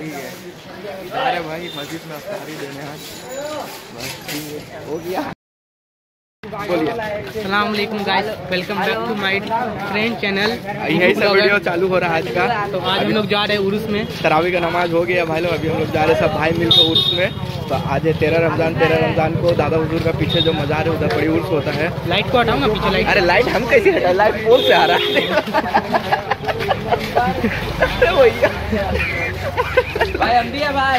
ठीक है। अरे भाई मस्जिद में अफ्तारी देने हैं। बस ठीक है, हो गया। बोलिए। अस्सलाम वालेकुम guys, welcome back to my friend channel. यही सब वीडियो चालू हो रहा है आज का। तो आज हम लोग जा रहे हैं उर्स में। तरावी का नमाज हो गया भाई लोग, अभी हम लोग जा रहे हैं सब भाई मिलकर उर्स में। तो आज 13 रमजान को दादा हुजूर का पीछे जो मजार है उधर बड़ी उर्स होता है। लाइट को हटाऊंगा पीछे लाइट। अरे लाइट हम कैसे हटा, लाइट पोल से आ रहा है। भाई हम भी है भाई।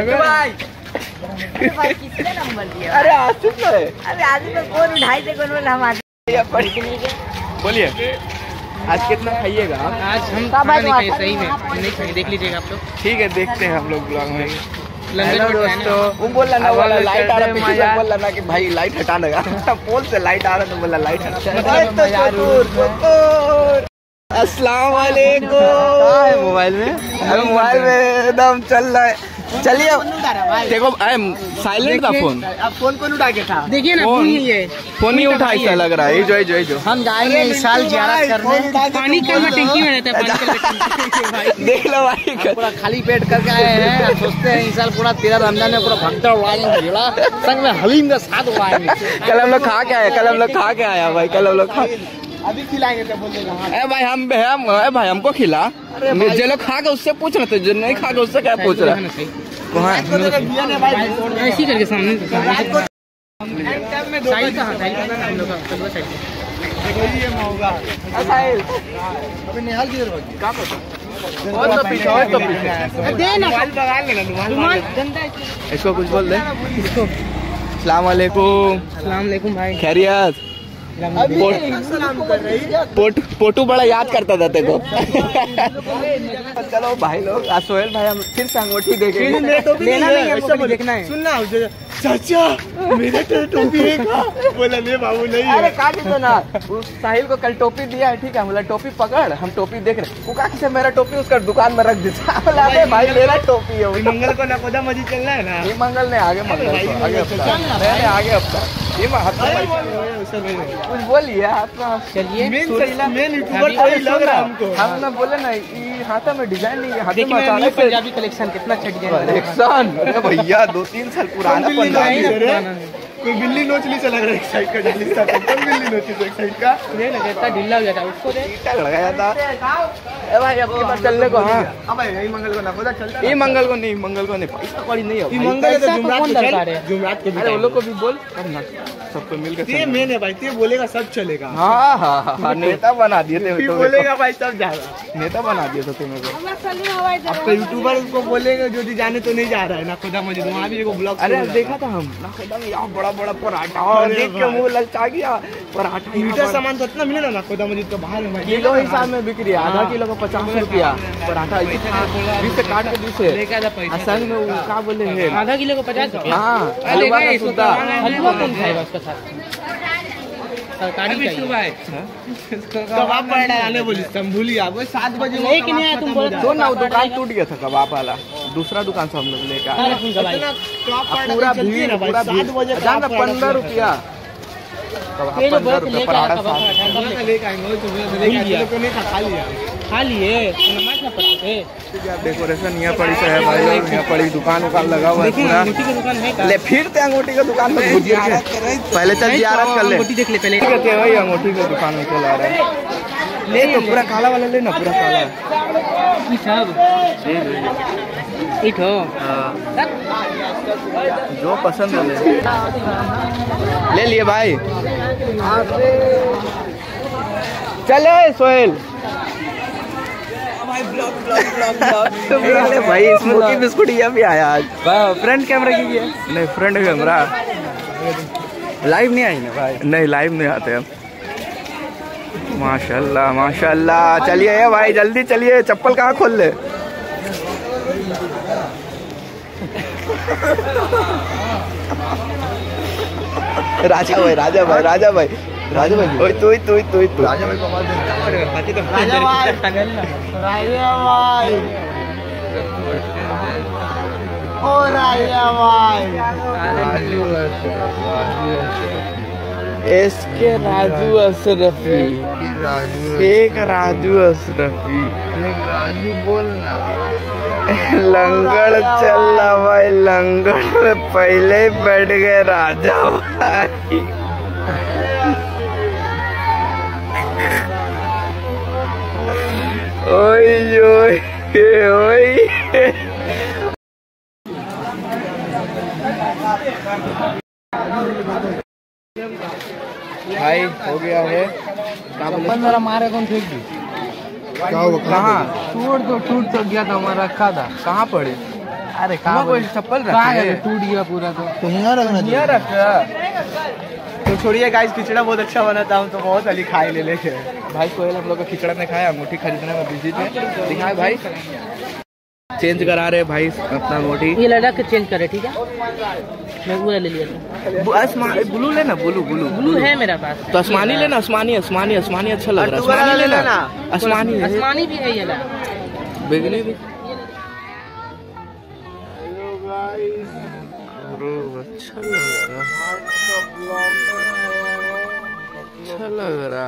भाई किसने नंबर दिया? अरे आसिफ है। अरे आदमी को कौन उठाई थे कौन बोला हम आदमी। बोलिए आज कितना खाइएगा आप? आज हम खाना नहीं खाए, सही में नहीं खाए, देख लीजिएगा आप लोग। ठीक है, देखते हैं हम लोग ब्लॉग में। हेलो दोस्तों, वो बोल रहा ना लाइट आ रहा है, बोल रहा ना कि भाई लाइट हटा लगा। पोल से लाइट आ रहा तो बोला लाइट हटा। अस्सलाम वालेकुम। मोबाइल में एकदम चल रहा है। चलिए देखो, साइलेंट था फोन। अब फोन कौन उठा के था? देखिए ना, फोन ही उठा ऐसा लग रहा है। जो हम जाएंगे इस साल ज़ियारत करने। पानी कल में टंकी में रहता है, पानी कल में भाई देख लो भाई, पूरा खाली पेट करके आए हैं। सोचते हैं इस साल पूरा 13 रमजान में पूरा भक्तर उड़ाएंगे, संग में हलीम का साथ उड़ाएंगे। कल हम लोग खा के आया भाई। कल हम लोग अभी खिलाएंगे तो बोलेगा। भाई भाई हमको खिला। जो लोग खा के उससे पूछ रहे थे, जो नहीं खा के उससे क्या पूछ रहा है? ऐसी करके सामने इसको कुछ बोल दे। अस्सलाम वालेकुम भाई, खैरियत। पोटू बड़ा याद करता था तेको। चलो भाई लोग, सोहेल भाई हम फिर से अंगूठी देखेंगे। लेना नहीं है, देखना है। सुनना चाचा मेरे टोपी है का? बोला नहीं बाबू नहीं है। अरे काटी तो ना, साहिल को कल टोपी दिया है, ठीक है। बोला टोपी पकड़, हम टोपी देख रहे। वो काकी से मेरा टोपी उसका दुकान में रख देता। बोला भाई मेरा टोपी है। मंगल को नकोदा मस्जिद चलना है ना। ये मंगल ने आगे हफ्ता ये कुछ बोलिए हाथ में। चलिए मेन यूट्यूबर लग रहा है हमको। हम ना बोले ना हाथा में डिजाइन नहीं है, हाथ में पंजाबी कलेक्शन कितना अच्छा डिजाइन। अरे भैया 2-3 साल पुराना पंजाबी। कोई बिल्ली नोच ली चला रहा है एक साइड का, बिल्ली नोची एक साइड का इतना ढीला हो जाता है उसको लगाया था। ए भाई आपके पास चलने को? हाँ भाई यही मंगल को ना चलता। ये मंगल को नहीं पैसा कौड़ी नहीं है। जुमरात के अरे वो लोग को भी बोल सबको मिलकर। ये मेन है भाई, ये बोलेगा सब चलेगा। हाँ नेता बना दिए थे। बोलेगा भाई सब जाएगा, नेता बना दिए थे तुम्हें को। आपका यूट्यूबर को बोलेगा जो जाने तो नहीं जा रहा है ना खुदा मस्जिद, वहाँ भी ब्लॉग। अरे देखा था हम यहाँ बड़ा पराठा देख के मुँह ललचा गया। पराठा मीठा सामान तो इतना मिले ना खुदा मस्जिद के बाहर में किलो हिसाब में बिक्री है। आधा किलो का 50 रुपया पराठा। 20 से काट के 20 असल में क्या बोले है, आधा किलो को 50। हाँ हलवा कौन खाएगा उसका साथ? सरकारी कबाब आने बोली तुम भूलिए। 7 बजे लेकिन तुम बोल तो ना दुकान टूट गया था कबाब वाला, दूसरा दुकान से हम लोग लेकर पूरा भीड़ 7 बजे 15 रुपया खा लिए। डेकोरेशन यहाँ पड़ी से है भाई, यहाँ पड़ी दुकान लगा हुआ है पूरा। ले फिर ते अंगूठी का दुकान में पहले चल जियारत कर ले। अंगूठी देख ले पहले। भाई अंगूठी का दुकान में चला रहा है। ले तो पूरा काला वाला ले ना, पूरा काला जो पसंद है ले लिए भाई। चले सोहेल भाई स्मोकी बिस्कुट ये भी आया आज। फ्रंट कैमरा की है? नहीं फ्रंट कैमरा लाइव नहीं आई ना भाई। नहीं लाइव नहीं आते हम। माशाल्लाह। चलिए भाई जल्दी चलिए, चप्पल कहाँ खोल ले। राजा भाई ओए तू राजा भाई इसके राजू अशरफी, एक राजू अशरफी, राजू बोलना। लंगड़ चल रहा भाई, लंगड़ में पहले ही बैठ गए राजा भाई। ओए ओए ओए भाई हो गया है। मेरा मारे कौन फेंक दी? कहाँ टूट तो गया था, हमारा रखा था। कहाँ पड़े? अरे कहाँ कोई चप्पल कहाँ रखे? है? टूट गया पूरा। तो यहाँ रखा। तो छोड़िए गाइस, खिचड़ा बहुत अच्छा बना था, हम तो बहुत अली खाए ले लेके। भाई कोयल हम लोग का खिचड़ा ने खाया, अंगूठी खरीदने में बिजी थे। दिखाए भाई, चेंज करा रहे भाई अपना अंगूठी। ये लड़का चेंज करे, ठीक है? मैं पूरा ले लिया था। ब्लू लेना, ब्लू है मेरा पास। तो आसमानी लेना, आसमानी अच्छा लग रहा है। आसमानी लेना, आसमानी भी है ये ला। बेगनी भी अच्छा लग रहा।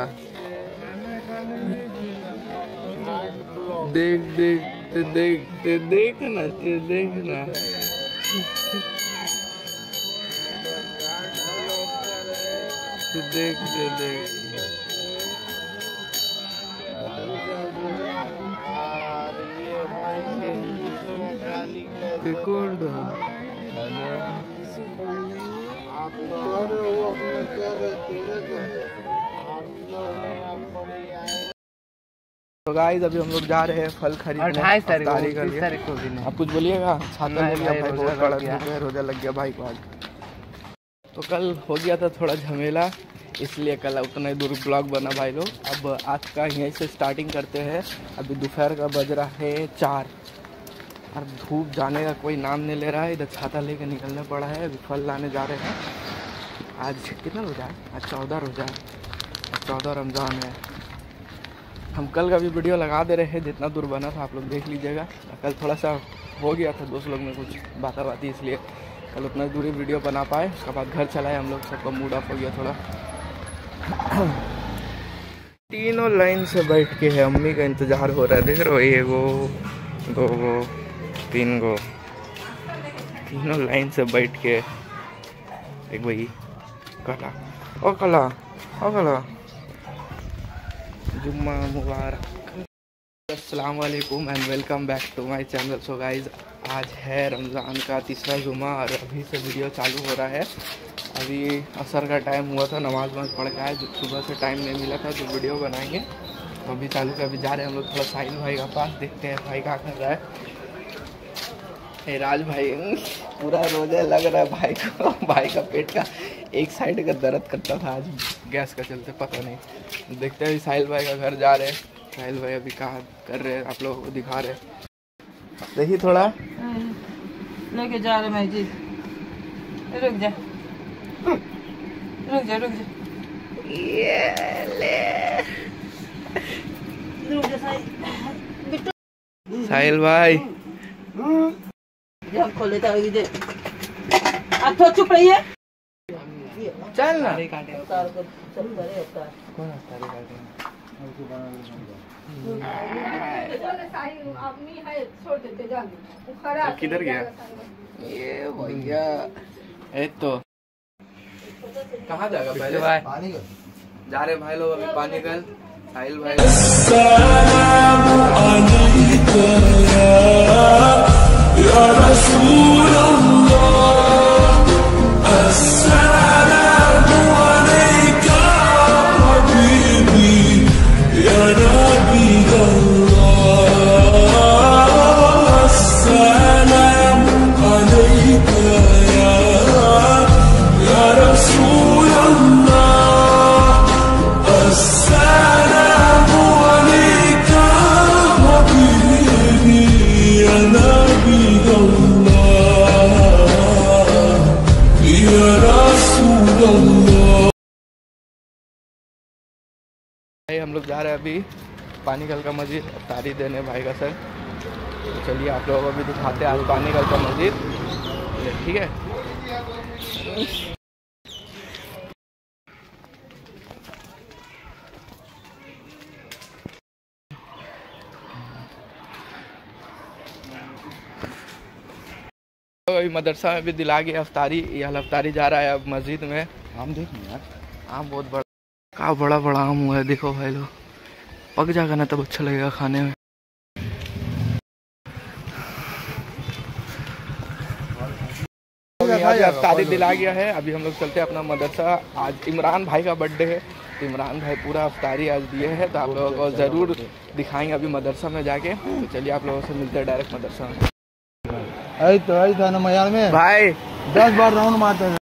देखना देख तो गाइस अभी हम लोग जा रहे हैं फल खरीदने। 28 तारीख को भी नहीं। आप कुछ बोलिएगा? छाता ले लिया भाई, बहुत कड़ा रोजा लग गया भाई को आज। तो कल हो गया था थोड़ा झमेला, इसलिए कल उतना ही दूर ब्लॉग बना भाई लोग। अब आज का यहीं से स्टार्टिंग करते हैं। अभी दोपहर का बज रहा है 4 और धूप जाने का कोई नाम नहीं ले रहा है। इधर छाता लेके निकलना पड़ा है। अभी फल लाने जा रहे हैं। आज कितना रोजा है? आज 14 रोजा है, 14 रमज़ान है। हम कल का भी वीडियो लगा दे रहे हैं, जितना दूर बना था आप लोग देख लीजिएगा। कल थोड़ा सा हो गया था दोस्त लोग में कुछ बाती, इसलिए कल उतना दूरी वीडियो बना पाए। उसके बाद घर चलाए हम लोग, सबका मूड ऑफ हो गया थोड़ा। तीनों लाइन से बैठ के है, अम्मी का इंतज़ार हो रहा है। देख रहे हो, 1 गो 2 गो 3 गो, तीनों लाइन से बैठ के। एक भाई कला ओ जुम्मा मुबारक। अस्सलाम वालेकुम and welcome back to my channel. So guys आज है रमज़ान का तीसरा जुम्मा और अभी से वीडियो चालू हो रहा है। अभी असर का टाइम हुआ था, नमाज पढ़ के आए। सुबह से टाइम नहीं मिला था तो वीडियो बनाएंगे। तो अभी चालू कर, अभी जा रहे हैं हम लोग थोड़ा साहिल भाई का पास, देखते हैं भाई क्या कर रहा है। राज भाई पूरा रोजा लग रहा है भाई को। भाई का पेट का एक साइड का दर्द करता था आज गैस का चलते, पता नहीं। देखते हैं साहिल भाई का घर जा रहे हैं। साहिल भाई अभी कहाँ कर रहे हैं, आप लोगों को दिखा रहे हैं। देखिए थोड़ा लेके जा रहे मैं जी। रुक जा ये ले। साहिल भाई खोले था तो चुप रहिए। चल ना। किधर गया ये भैया? तो कहाँ जाएगा पहले? पानी जा रहे भाई लोग अभी पानी कल। साहिल भाई हम लोग जा रहे हैं अभी पानी कल का मस्जिद तारी देने भाई का सर। तो चलिए आप लोगों को भी दिखाते हैं आज पानी कल का मस्जिद, ठीक है। अभी मदरसा में भी दिला गया अफ्तारी। यह अफ्तारी जा रहा है अब मस्जिद में। आम देखो यार, आम बहुत बड़ा, क्या बड़ा बड़ा आम हुआ है, देखो भाई लोग। पक जाएगा ना तब अच्छा लगेगा खाने में। अफ्तारी दिला गया है, अभी हम लोग चलते हैं अपना मदरसा। आज इमरान भाई का बर्थडे है, तो इमरान भाई पूरा अफ्तारी आज दिए हैं, तो आप लोगों को ज़रूर दिखाएंगे अभी मदरसा में जाके। तो चलिए आप लोगों से मिलते हैं डायरेक्ट मदरसा में। आई था ना मयार में भाई 10 बार राउंड मारते हैं।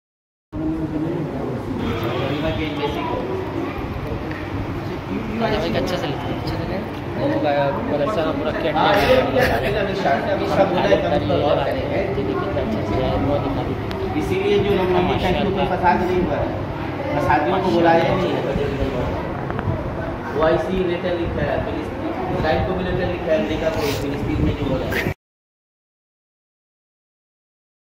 अच्छे से मदरसा पूरा इसीलिए जो फसाद नहीं हुआ है, फसादियों को बुलाया नहीं है। वो ऐसी लेटर लिखा है, इसराइल को भी लेटर लिखा है, अमेरिका को, फिलिस्तीन में जो हो रहा है।